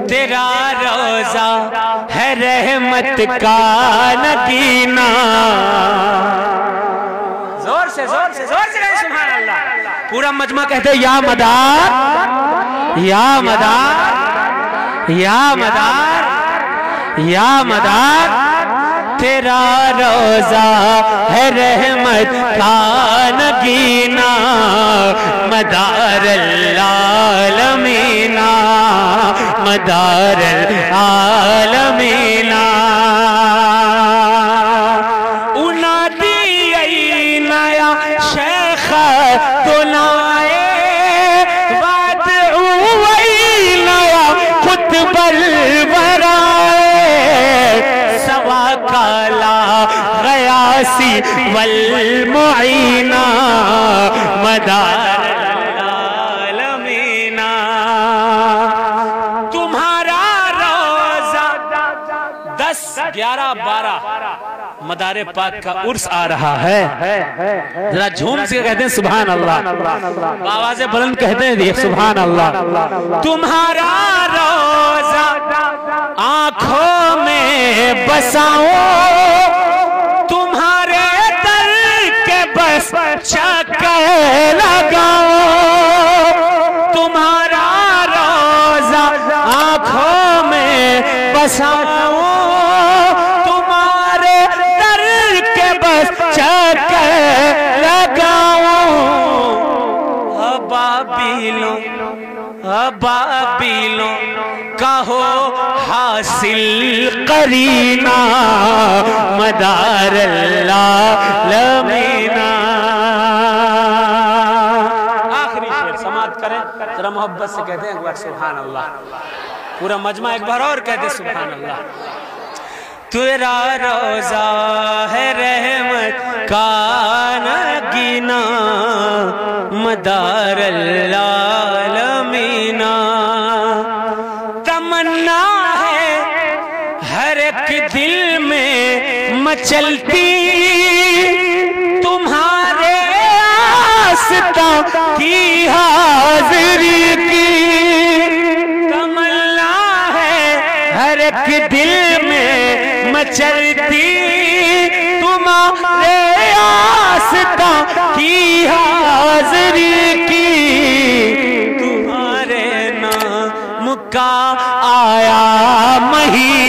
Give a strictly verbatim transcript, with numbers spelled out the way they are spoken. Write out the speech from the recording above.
تیرا روزہ ہے رحمت کا نگینا. زور سے زور سے زور سے کہیں سبحان اللہ. پورا مجمع کہتے ہیں یا مدار یا مدار یا مدار یا مدار. تیرا روزہ ہے رحمت کا نگینا. مدار العالمین مدار العالمین. انادی اینا یا شیخ دنائے وادعو اینا یا قطب الورائے. سوا کالا غیاسی والمعینہ مدار العالمین. تمہارا روزہ دس گیارہ بارہ مدار پاک کا عرس آ رہا ہے. ذرا جھوم سے کہتے ہیں سبحان اللہ. آواز بلند کہتے ہیں سبحان اللہ. تمہارا روزہ آنکھوں میں بساؤں تمہارے در کے بس چکر لگاؤں. تمہارا روزہ آنکھوں میں بساؤں تمہارے در کے بس چکر لگاؤں. ابابیلوں ابابیلوں کہو حاصل قرینہ مدار العالمین. آخری شعر سماعت کریں ذرا محبت سے کہتے ہیں ایک بار سبحان اللہ. پورا مجمع ایک بار اور کہتے ہیں سبحان اللہ. تیرا روزہ ہے رحمت کا نگینا مدار العالمین. تمنا ہے ہر ایک دل میں مچلتی تمہارے آستاں کی حاضری کی. تمنا ہے ہر ایک دل میں مچلتی تمہارے آستاں کی حاضری کی. تمہارے نام کا آیا مہینہ